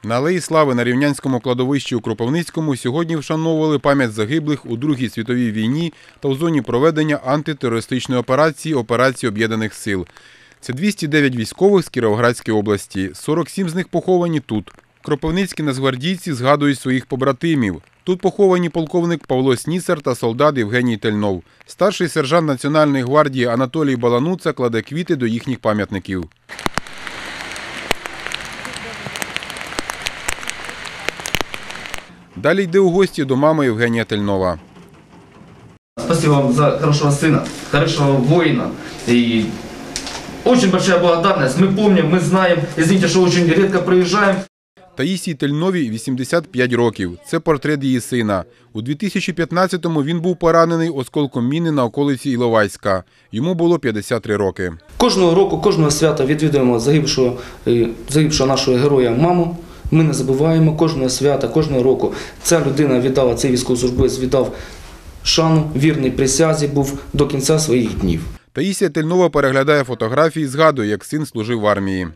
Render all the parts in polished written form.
На Алеї Слави на Рівнянському кладовищі у Кропивницькому сьогодні вшановували пам'ять загиблих у Другій світовій війні та у зоні проведення антитерористичної операції Об'єднаних сил. Це 209 військових з Кіровоградської області, 47 з них поховані тут. Кропивницькі нацгвардійці згадують своїх побратимів. Тут поховані полковник Павло Снісар та солдат Євгеній Тельнов. Старший сержант Національної гвардії Анатолій Балануца кладе квіти до їхніх пам'ятників. Далі йде у гості до мами Євгенія Тельнова. Спасибо вам за хорошего сына, хорошего воина. И очень большая благодарность. Мы помним, мы знаем. Извините, что очень редко приезжаем. Таїсії Тельновій 85 років. Це портрет її сина. У 2015-му він був поранений осколком міни на околиці Іловайська. Йому було 53 роки. Кожного року, кожного свята відвідуємо загибшого нашого героя маму. Ми не забуваємо кожного свята, кожного року. Ця людина віддала, цей військовослужбовець віддав шану, вірний присязі був до кінця своїх днів. Таїсія Тельнова переглядає фотографії і згадує, як син служив в армії.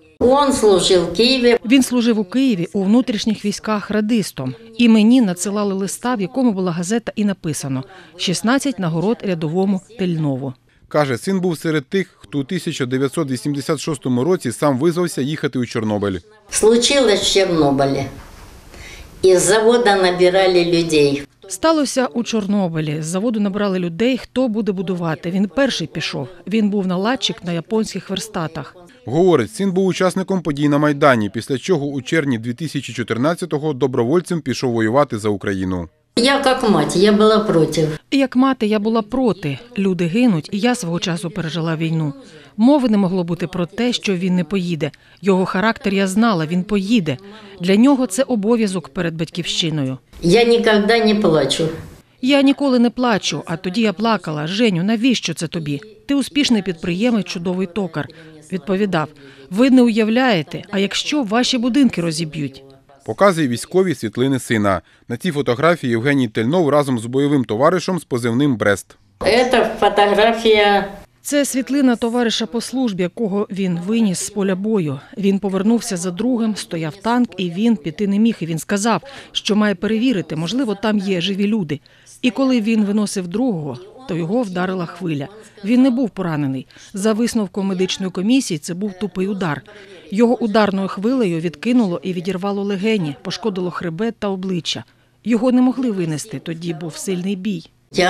Він служив у Києві у внутрішніх військах радистом. І мені надсилали листа, в якому була газета і написано «16 нагород рядовому Тельнову». Каже, син був серед тих, хто у 1986 році сам визвався їхати у Чорнобиль. Случилось в Чорнобилі. Із заводу набирали людей. Сталося у Чорнобилі. З заводу набрали людей, хто буде будувати. Він перший пішов. Він був наладчик на японських верстатах. Говорить, син був учасником подій на Майдані, після чого у червні 2014-го добровольцем пішов воювати за Україну. Я як мать, я була проти. Як мати, я була проти. Люди гинуть, і я свого часу пережила війну. Мови не могло бути про те, що він не поїде. Його характер я знала, він поїде. Для нього це обов'язок перед батьківщиною. Я ніколи не плачу. Я ніколи не плачу, а тоді я плакала. Женю, навіщо це тобі? Ти успішний підприємець, чудовий токар. Відповідав, ви не уявляєте, а якщо ваші будинки розіб'ють? Показує військові світлини сина. На цій фотографії Євгеній Тельнов разом з бойовим товаришем з позивним «Брест». Це фотографія. Це світлина товариша по службі, якого він виніс з поля бою. Він повернувся за другим, стояв танк, і він піти не міг. І він сказав, що має перевірити, можливо, там є живі люди. І коли він виносив другого, то його вдарила хвиля. Він не був поранений. За висновком медичної комісії, це був тупий удар. Його ударною хвилею відкинуло і відірвало легені, пошкодило хребет та обличчя. Його не могли винести, тоді був сильний бій.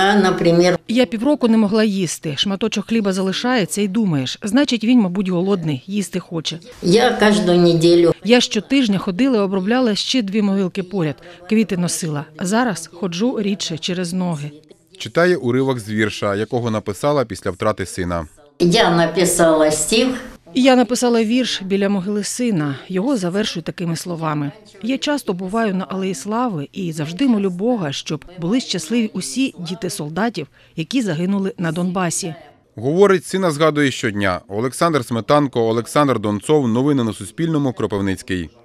Я півроку не могла їсти. Шматочок хліба залишається і думаєш, значить він, мабуть, голодний, їсти хоче. Я кожну неділю. Я щотижня ходила і обробляла ще 2 могилки поряд. Квіти носила. А зараз ходжу рідше через ноги. Читає уривок з вірша, якого написала після втрати сина. Я написала стих. Я написала вірш біля могили сина. Його завершую такими словами. Я часто буваю на Алеї Слави і завжди молю Бога, щоб були щасливі усі діти солдатів, які загинули на Донбасі. Говорить, сина згадує щодня. Олександр Сметанко, Олександр Донцов. Новини на Суспільному. Кропивницький.